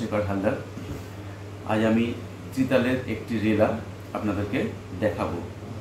চন্দ্রশেখর হালদার। আজ আমি ত্রিতালের একটি রেলা আপনাদেরকে দেখাবো।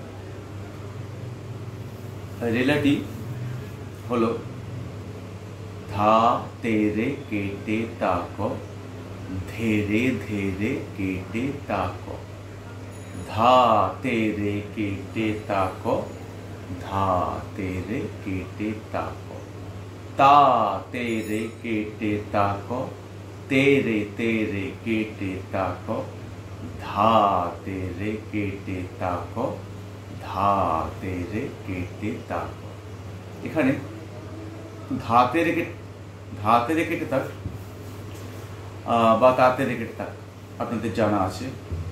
রেলাটি হলো धा तेरे केटे ताको धेरे धेरे केटे ताको, धा तेरे केटे ताको धा तेरे केटे ताको, ता तेरे केटे ताको तेरे तेरे केटे ताको, धा तेरे केटे ताको धा तेरे केटे ताको। এখানে ধাতে রেখে তাক বা তাতে রেখে তাক আপনাদের জানা আছে।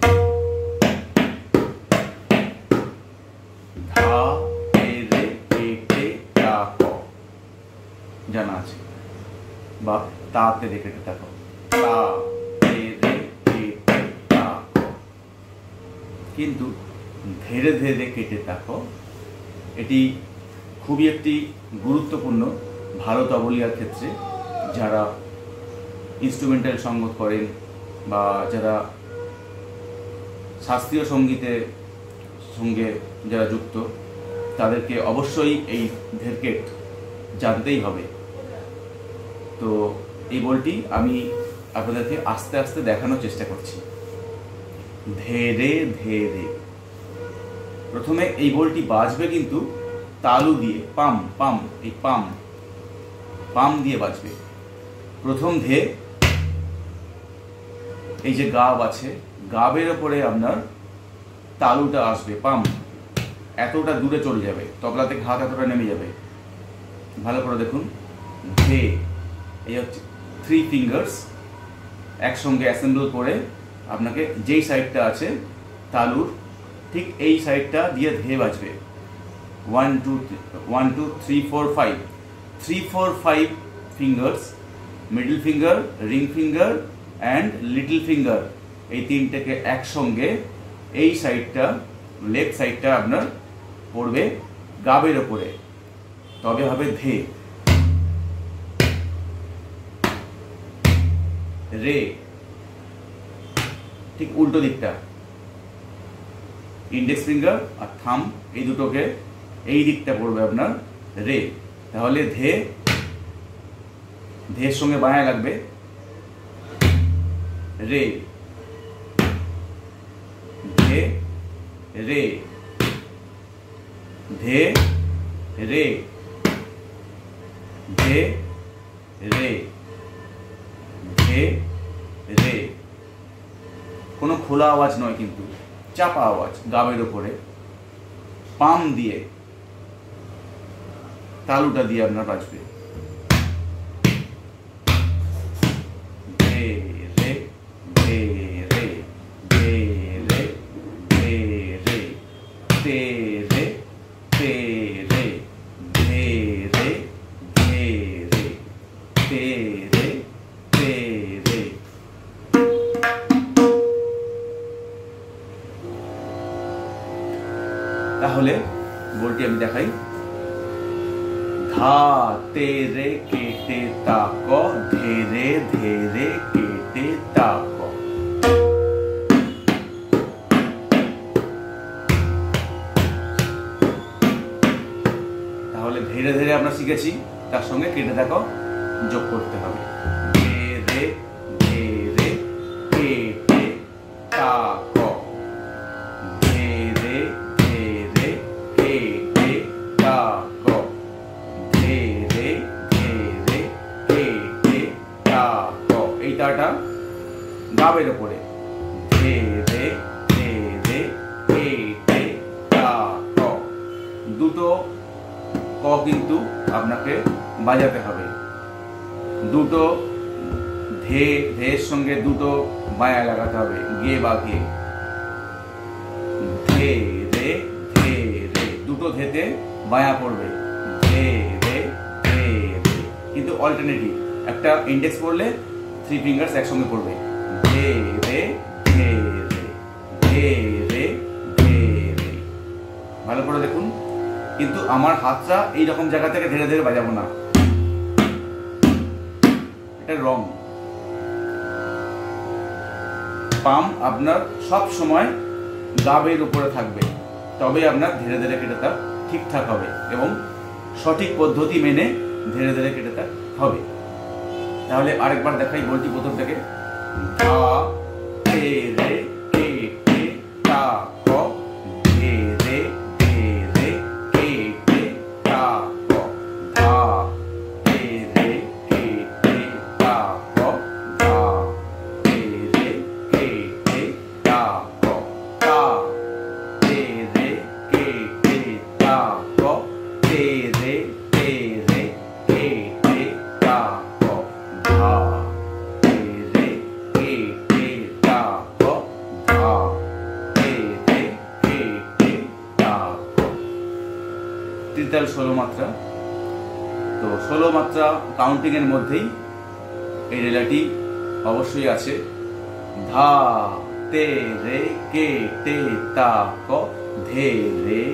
ধা তেরে কেটে তাক জানা আছে, বা তাতে রেখে তাক, তা তেরে কেটে তাক। কিন্তু ধীরে ধীরে কেটে তাক এটি খুবই একটি গুরুত্বপূর্ণ ভারত অবলিয়ার ক্ষেত্রে, যারা ইনস্ট্রুমেন্টাল সঙ্গীত করেন বা যারা শাস্ত্রীয় সঙ্গীতের সঙ্গে যারা যুক্ত, তাদেরকে অবশ্যই এই ধেরকেট জানতেই হবে। তো এই বলটি আমি আপনাদেরকে আস্তে আস্তে দেখানোর চেষ্টা করছি। ধীরে ধীরে প্রথমে এই বলটি বাজবে কিন্তু তালু দিয়ে, পাম পাম, এই পাম পাম দিয়ে বাজবে। প্রথম ধে, এই যে গাব আছে, গাবের ওপরে আপনার তালুটা আসবে, পাম এতটা দূরে চলে যাবে, তবলা থেকে হাত এতটা নেমে যাবে। ভালো করে দেখুন, ধে এই হচ্ছে 3 ফিঙ্গার্স একসঙ্গে অ্যাসেম্বল করে আপনাকে যেই সাইডটা আছে তালুর ঠিক এই সাইডটা দিয়ে ধে বাজবে। 1 2 3 4 5 3 4 5 fingers, middle finger, ring finger and little finger, এই তিনটাকে একসঙ্গে এই সাইডটা, লেফট সাইডটা আপনার পড়বে গাবের ওপরে, তবে হবে ধে। রে ঠিক উল্টো দিকটা, ইন্ডেক্স ফিঙ্গার আর থাম এই দুটোকে এই দিকটা পড়বে আপনার রে। তাহলে ধে, ধের সঙ্গে বাঁয়া লাগবে রে, ধে রে, ধে রে, ধে রে, ধে রে। কোনো খোলা আওয়াজ নয় কিন্তু, চাপা আওয়াজ গাবের উপরে, পাম দিয়ে তালুটা দিয়ে আপনার বাজবে। ধে রে, ধে রে, ধে রে, ধে রে, তে রে, তে রে, ধে রে, ধে রে, তে রে, তে রে। তাহলে বলটি আমি দেখাই। धा तेरे केटे ताको धेरे धेरे केटे ताको। তাহলে ধীরে ধীরে আমরা শিখেছি, তার সঙ্গে কেটে তাকো যোগ করতে হবে। ধীরে ধীরে কেটে তাকো, ধীরে ধীরে কেটে তাকো, ধীরে ধীরে কেটে তাকো। এই তাটা গাবের ওপরে, ধীরে ধীরে কেটে তাকো। দুটো ক কিন্তু আপনাকে বাজাতে হবে, দুটো ধে, ধের সঙ্গে দুটো বায়া লাগাতে হবে, গে বা ঘে। ধে রে, ধে রে, দুটো ধেতে বায়া পড়বে, ধে রে, ধে রে। কিন্তু অল্টারনেটিভ, একটা ইন্ডেক্স পড়লে 3 ফিঙ্গার্স একসঙ্গে পড়বে, ধে রে, ধে রে, ধে রে, ধে রে। ভালো করে দেখুন, কিন্তু আমার হাতটা এই রকম জায়গা থেকে ধীরে ধীরে বাজাবো না, এটা রং। পাম আপনার সব সময় গাবের উপরে থাকবে, তবে আপনার ধীরে ধীরে কেটেটা ঠিকঠাক হবে এবং সঠিক পদ্ধতি মেনে ধীরে ধীরে কেটেটা হবে। তাহলে আরেকবার দেখাই, বলছি প্রথম থেকে। ধা তে রে কে টে তা ক ধে রে ধে রে কে টে তা ক ধা তে রে কে টে তা ক ধা তে রে কে টে তা ক তা তে রে কে টে তা ক তে রে তে রে কে টে তা ক ধা তে রে কে টে তা ক ধা তে রে কে টে তা ক। তিনতাল 16 মাত্রা। তো 16 মাত্রা কাউন্টিং এর মধ্যেই এই রেলাটি অবশ্যই আছে। ধা তে রে কে টে তা ক ধে রে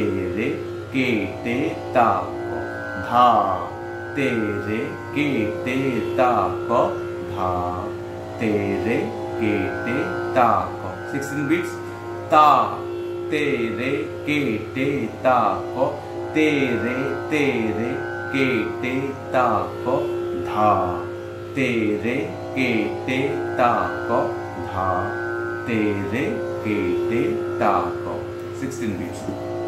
কে টে তা ক ধা তে রে কে টে তা ক ধা তে রে কে টে তা ক। 16 বিটস। তা তে রে কে টে তা ক তে রে কে টে তা ক ধা তে রে কে টে তা ক ধা তে রে কে টে তা ক। 16 বিটস।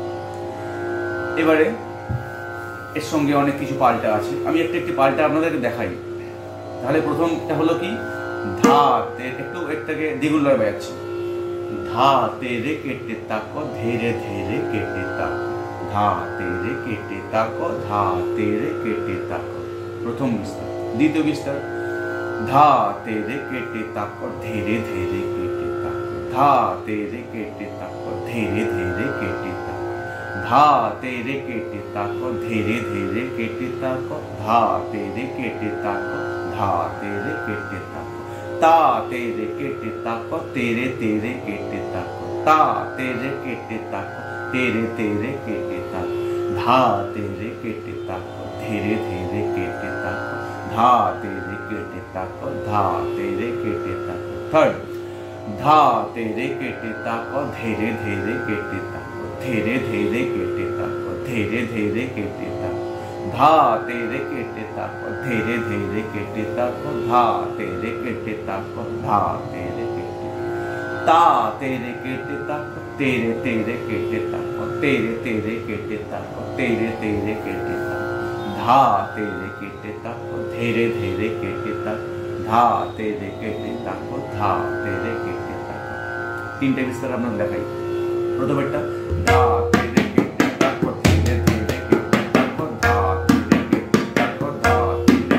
এবারে এর সঙ্গে অনেক কিছু পাল্টা আছে, আমি একটি পাল্টা আপনাদেরকে দেখাই। তাহলে প্রথমটা হলো কি, ধা তে, একটু একটাকে দ্বিগুণ লয় বাজাচ্ছি। ধা তে রে কেটে তাক ধীরে ধীরে কেটে তাক ধা তে রে কেটে তাক ধা তে রে কেটে তাক। প্রথম বিস্তার। দ্বিতীয় বিস্তার, ধা তে রে কেটে তাক ধীরে ধীরে কেটে তাক ধা তে রে কেটে তাক ধীরে ধীরে কেটে তাক ধা তে রে কেটে তাক ধীরে ধীরে কেটে তাক ধা তে রে কেটে তাক ধা তে রে কেটে তাক তা তে রে কেটে তাক তেরে তেরে কেটে তাক তা তে রে কেটে তাক तेरे तेरे केटे तक धा तेरे केटे तक धीरे धीरे केटे तक धा तेरे केटे तक धा तेरे केटे तक। थर्ड, धा तेरे केटे तक धीरे धीरे केटे तक धीरे धीरे केटे तक धीरे धीरे केटे तक धा तेरे केटे तक धीरे धीरे केटे तक धा तेरे केटे तक धा तेरे केटे ता तेरे केटे तक तेरे तेरे केटे तक तेरे तेरे केटे तक तेरे तेरे केटे तक धा तेरे केटे तक धीरे धीरे केटे तक धा तेरे केटे तक धा तेरे केटे तक। तीनटे विस्तार আমরা দেখাই। প্রথমটা धा तेरे केटे तक धीरे धीरे केटे तक धा तेरे केटे तक धा तेरे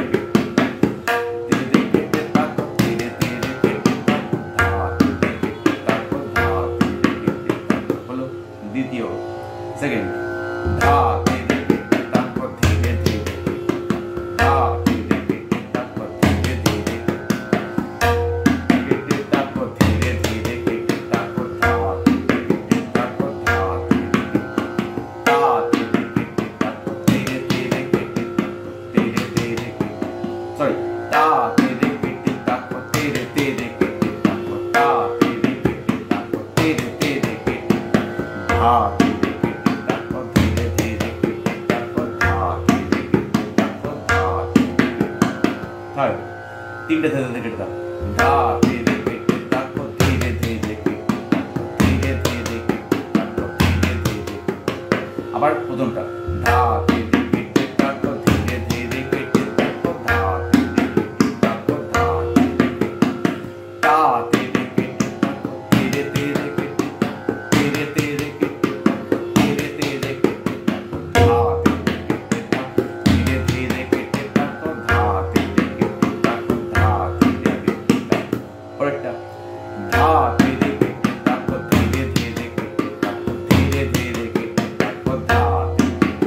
केटे तक धीरे धीरे केटे तक धा तेरे केटे तक धा तेरे केटे तक। হলো দ্বিতীয়। सेकंड, धा तेरे केटे तक धीरे धीरे धा तेरे केटे तक धीरे धीरे केटे तक धीरे धीरे केटे तक धा तेरे केटे तक धा तेरे केटे तक धीरे धीरे केटे तक तेरे तेरे सॉरी धा तेरे केटे तक तेरे तेरे केटे तक धा तेरे केटे तक तेरे तेरे केटे धा थर्ड, तीनटे धीरे धीरे केटे धा तेरे केटे तक धीरे धीरे केटे तक धीरे धीरे केटे तक धीरे धीरे। আবার প্রথমটা धा तेरे केटे तक धीरे धीरे केटे तक धा तेरे केटे तक धा तेरे केटे ता तेरे केटे तक धीरे धीरे केटे तक धीरे धीरे केटे तक धीरे धीरे केटे तक धा तेरे केटे तक धीरे धीरे केटे तक धा तेरे केटे तक धा तेरे केटे तक। और একটা धा तेरे केटे तक धीरे धीरे केटे तक धीरे धीरे केटे तक धा तेरे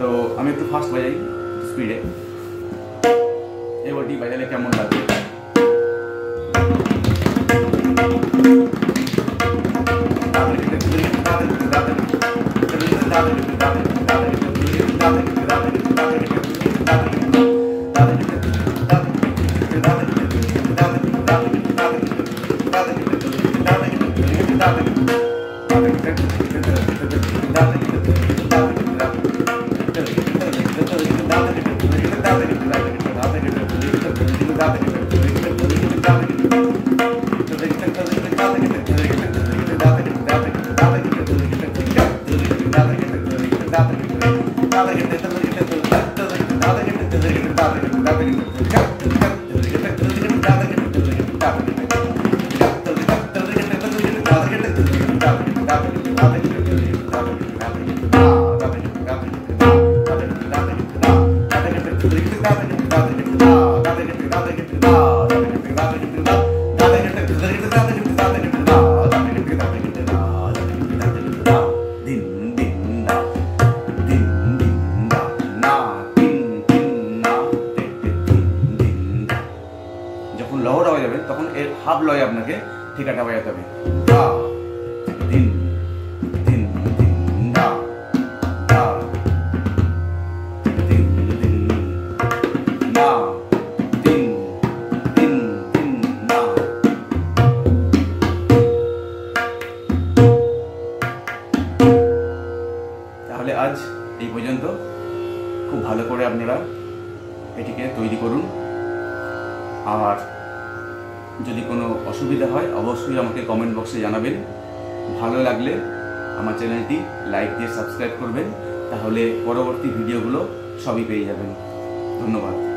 তো আমি একটু ফাস্ট বাজাই, স্পিডে। এবারটি বাজালে কেমন লাগবে? যখন লহর হয়ে যাবে তখন এর হাফ লয় আপনাকে ঠিকাটা বাজাতে হবে। দিন দিন দিন দা দা দিন দিন না দিন দিন দিন না। তাহলে আজ এই পর্যন্ত। খুব ভালো করে আপনারা এটিকে তৈরি করুন। আর যদি কোনো অসুবিধা হয় অবশ্যই আমাকে কমেন্ট বক্সে জানাবেন। ভালো লাগলে আমার চ্যানেলটি লাইক দিয়ে সাবস্ক্রাইব করবেন, তাহলে পরবর্তী ভিডিওগুলো সবই পেয়ে যাবেন। ধন্যবাদ।